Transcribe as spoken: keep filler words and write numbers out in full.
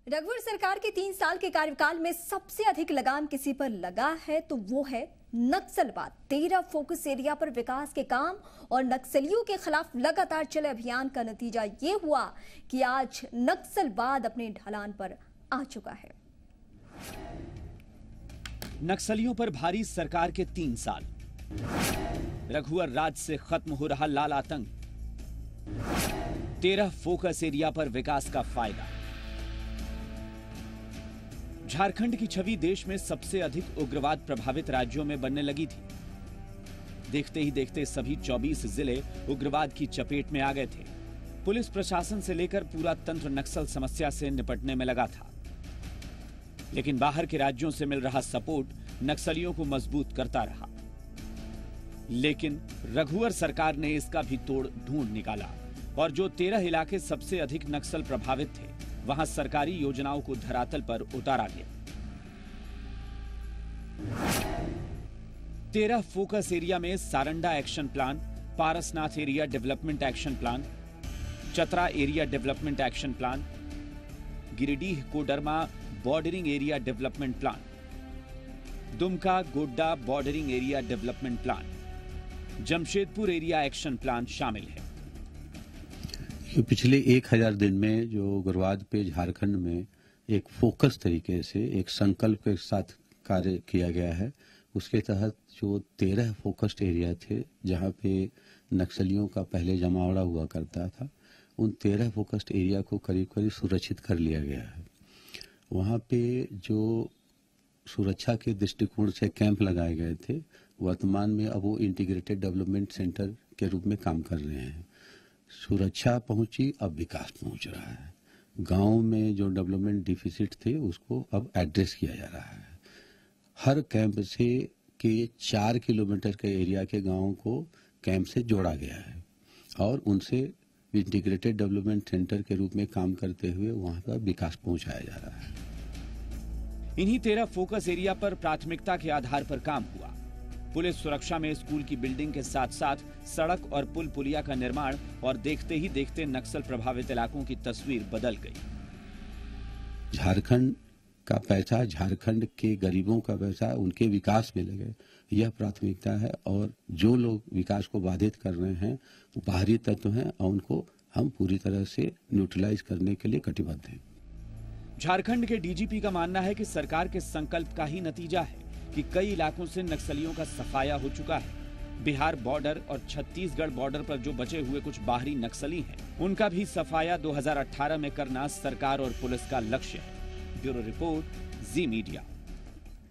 रघुवर सरकार के तीन साल के कार्यकाल में सबसे अधिक लगाम किसी पर लगा है तो वो है नक्सलवाद। तेरह फोकस एरिया पर विकास के काम और नक्सलियों के खिलाफ लगातार चले अभियान का नतीजा ये हुआ कि आज नक्सलवाद अपने ढलान पर आ चुका है। नक्सलियों पर भारी सरकार के तीन साल, रघुवर राज से खत्म हो रहा लाल आतंक, तेरह फोकस एरिया पर विकास का फायदा। झारखंड की छवि देश में सबसे अधिक उग्रवाद प्रभावित राज्यों में बनने लगी थी। देखते ही देखते सभी चौबीस जिले उग्रवाद की चपेट में आ गए थे। पुलिस प्रशासन से लेकर पूरा तंत्र नक्सल समस्या से निपटने में लगा था, लेकिन बाहर के राज्यों से मिल रहा सपोर्ट नक्सलियों को मजबूत करता रहा। लेकिन रघुवर सरकार ने इसका भी तोड़ ढूंढ निकाला और जो तेरह इलाके सबसे अधिक नक्सल प्रभावित थे, वहां सरकारी योजनाओं को धरातल पर उतारा गया। तेरह फोकस एरिया में Saranda action plan, Parasnath area development action plan, Chatra area development action plan, Giridih Koderma bordering area development plan, Dumka Godda bordering area development plan, Jamshedpur area action plan शामिल है। पिछले एक हजार दिन में जो उग्रवाद पे झारखंड में एक फोकस तरीके से एक संकल्प के साथ कार्य किया गया है, उसके तहत जो तेरह फोकस्ड एरिया थे जहां पे नक्सलियों का पहले जमावड़ा हुआ करता था, उन तेरह फोकस्ड एरिया को करीब करीब सुरक्षित कर लिया गया है। वहां पे जो सुरक्षा के दृष्टिकोण से कैंप लगाए गए थे, वर्तमान में अब वो इंटीग्रेटेड डेवलपमेंट सेंटर के रूप में काम कर रहे हैं। सुरक्षा पहुंची, अब विकास पहुंच रहा है। गांव में जो डेवलपमेंट डिफिसिट थे उसको अब एड्रेस किया जा रहा है। हर कैंप से के चार किलोमीटर के एरिया के गांवों को कैंप से जोड़ा गया है और उनसे इंटीग्रेटेड डेवलपमेंट सेंटर के रूप में काम करते हुए वहां पर विकास पहुंचाया जा रहा है। इन्हीं तेरह फोकस एरिया पर प्राथमिकता के आधार पर काम हुआ। पुलिस सुरक्षा में स्कूल की बिल्डिंग के साथ साथ सड़क और पुल पुलिया का निर्माण, और देखते ही देखते नक्सल प्रभावित इलाकों की तस्वीर बदल गई। झारखंड का पैसा, झारखंड के गरीबों का पैसा उनके विकास में लगे, यह प्राथमिकता है। और जो लोग विकास को बाधित कर रहे हैं वो बाहरी तत्व हैं और उनको हम पूरी तरह से न्यूट्रलाइज करने के लिए कटिबद्ध हैं। झारखंड के डीजीपी का मानना है कि सरकार के संकल्प का ही नतीजा है कि कई इलाकों से नक्सलियों का सफाया हो चुका है। बिहार बॉर्डर और छत्तीसगढ़ बॉर्डर पर जो बचे हुए कुछ बाहरी नक्सली हैं, उनका भी सफाया दो हज़ार अठारह में करना सरकार और पुलिस का लक्ष्य है। Bureau report, Zee media.